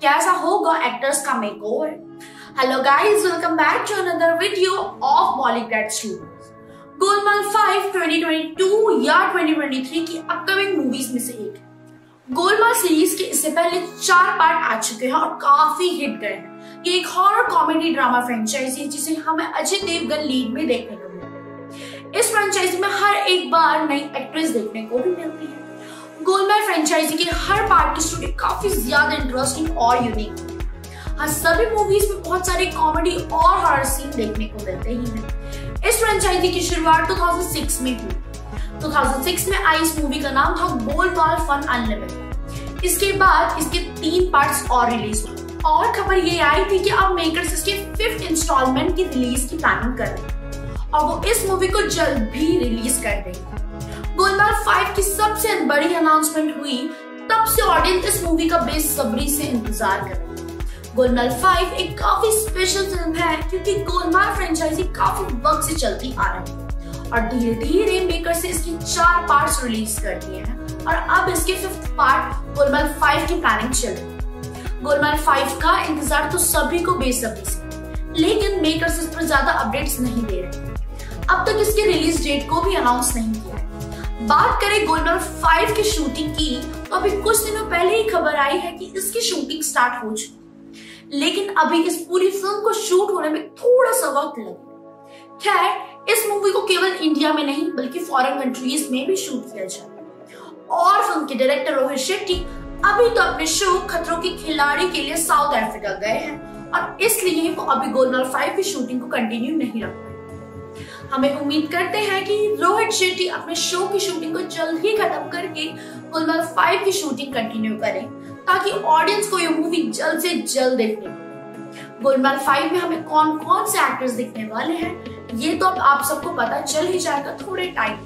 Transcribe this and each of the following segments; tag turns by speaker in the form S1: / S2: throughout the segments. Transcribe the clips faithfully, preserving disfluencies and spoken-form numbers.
S1: कैसा होगा एक्टर्स का makeover. Hello guys, welcome back to another video of Bollywood studios. Golmaal five twenty twenty two या twenty twenty three की upcoming movies में से एक। गोलमाल सीरीज के इससे पहले चार पार्ट आ चुके हैं और काफी हिट गए हैं। ये एक हॉरर कॉमेडी ड्रामा फ्रेंचाइजी है जिसे हमें अजय देवगन लीड में देखने को मिलता है। इस फ्रेंचाइजी में हर एक बार नई एक्ट्रेस देखने को भी मिलती है। गोलमाल फ्रेंचाइजी के हर पार्ट की स्टोरी काफी ज्यादा इंटरेस्टिंग और यूनिक है। हाँ, सभी मूवीज में बहुत सारे कॉमेडी और हॉरर सीन देखने को मिलते ही हैं। इस फ्रेंचाइजी की शुरुआत दो हज़ार छह में हुई। दो हज़ार छह में आई इस मूवी का नाम था गोलमाल फन अनलिमिटेड। इसके बाद इसके तीन पार्ट्स और रिलीज हुए और खबर ये आई थी कि अब मेकर्स इसके फिफ्थ इंस्टॉलमेंट की रिलीज की प्लानिंग कर रहे हैं और वो इस मूवी को जल्द भी रिलीज कर देंगे। गोलमाल फाइव की सबसे बड़ी अनाउंसमेंट हुई तब से ऑडियंस इस मूवी का बेसब्री से इंतजार कर रही है। गोलमाल फाइव एक काफी स्पेशल फिल्म है क्योंकि गोलमाल फ्रेंचाइजी काफी वक्त से चलती आ रही है और धीरे धीरे मेकर से इसकी चार पार्ट्स रिलीज कर दिए हैं और अब इसके फिफ्थ पार्ट गोलमाल फाइव की प्लानिंग चल रही है। गोलमाल फाइव का इंतजार तो सभी को बेसब्री से, लेकिन मेकर्स इस पर ज्यादा अपडेट्स नहीं दे रहे। अब तक इसके रिलीज डेट को भी अनाउंस नहीं किया है। बात करें गोलमाल फाइव की शूटिंग की तो अभी कुछ दिनों पहले ही खबर आई है कि इसकी शूटिंग स्टार्ट हो चुकी, लेकिन अभी इस पूरी फिल्म को शूट होने में थोड़ा सा वक्त लगेगा। खैर, इस मूवी को केवल इंडिया में नहीं बल्कि फॉरेन कंट्रीज में भी शूट किया जाएगा और फिल्म के डायरेक्टर रोहित शेट्टी अभी तो अपने शो खतरों के खिलाड़ी के लिए साउथ अफ्रीका गए हैं और इसलिए वो अभी गोलमाल फाइव की शूटिंग को कंटिन्यू नहीं रख पाए। हमें उम्मीद करते हैं कि रोहित शेट्टी अपने शो की शूटिंग को जल्द ही खत्म करके गोलमाल फाइव की शूटिंग कंटिन्यू करें ताकि ऑडियंस को ये मूवी जल्द से जल्द देखने को। गोलमाल फाइव में हमें कौन कौन से एक्टर्स दिखने वाले हैं ये तो अब आप सबको पता चल ही जाएगा थोड़े टाइम।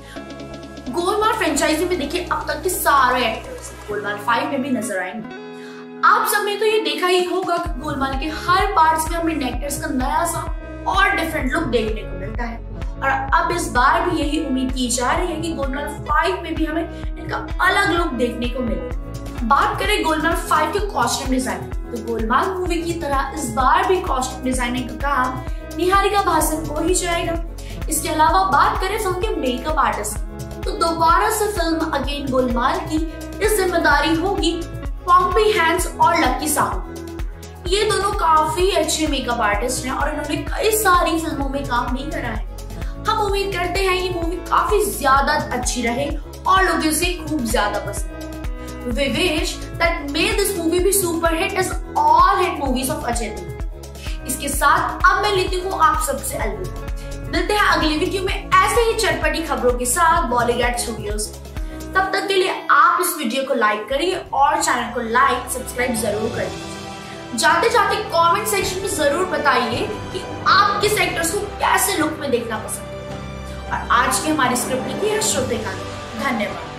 S1: गोलमाल फ्रेंचाइजी में देखिए अब तक के सारे एक्टर्स गोलमाल फाइव में भी नजर आएंगे। आप सब ने तो ये देखा ही होगा कि गोलमाल के हर पार्ट्स में हमें एक्टर्स का नया सा और डिफरेंट लुक देखने को मिलता है और अब इस बार भी यही उम्मीद की जा रही है कि गोलमाल फाइव में भी हमें इनका अलग लुक देखने को मिले। बात करें गोलमाल फाइव के कॉस्ट्यूम डिजाइनिंग तो गोलमाल मूवी की तरह इस बार भी कॉस्ट्यूम डिजाइनिंग का काम निहारिका भासन को ही जाएगा। इसके अलावा बात करें फिल्म के मेकअप आर्टिस्ट तो दोबारा से फिल्म अगेन गोलमाल की इस जिम्मेदारी होगी पॉम्पी हैंस और लकी साहू। ये दोनों काफी अच्छे मेकअप आर्टिस्ट हैं और इन्होंने कई सारी फिल्मों में काम भी करा है। हम उम्मीद करते हैं ये मूवी काफी ज्यादा अच्छी रहे और लोग इसे खूब ज्यादा पसंद। We wish that may this movie be super hit as all hit movies of Ajay Devgan. इसके साथ अब मैं लेती हूँ आप सबसे अलविदा। मिलते हैं अगली वीडियो में ऐसे ही चटपटी खबरों के साथ बॉलीवुड स्टूडियोज। तब तक के लिए आप इस वीडियो को लाइक करिए और चैनल को लाइक सब्सक्राइब जरूर करिए। जाते जाते कमेंट सेक्शन में जरूर बताइए कि आप किस एक्टर्स को कैसे लुक में देखना पसंद है। और आज की हमारी स्क्रिप्ट लिखी है श्रुतिका ने। धन्यवाद।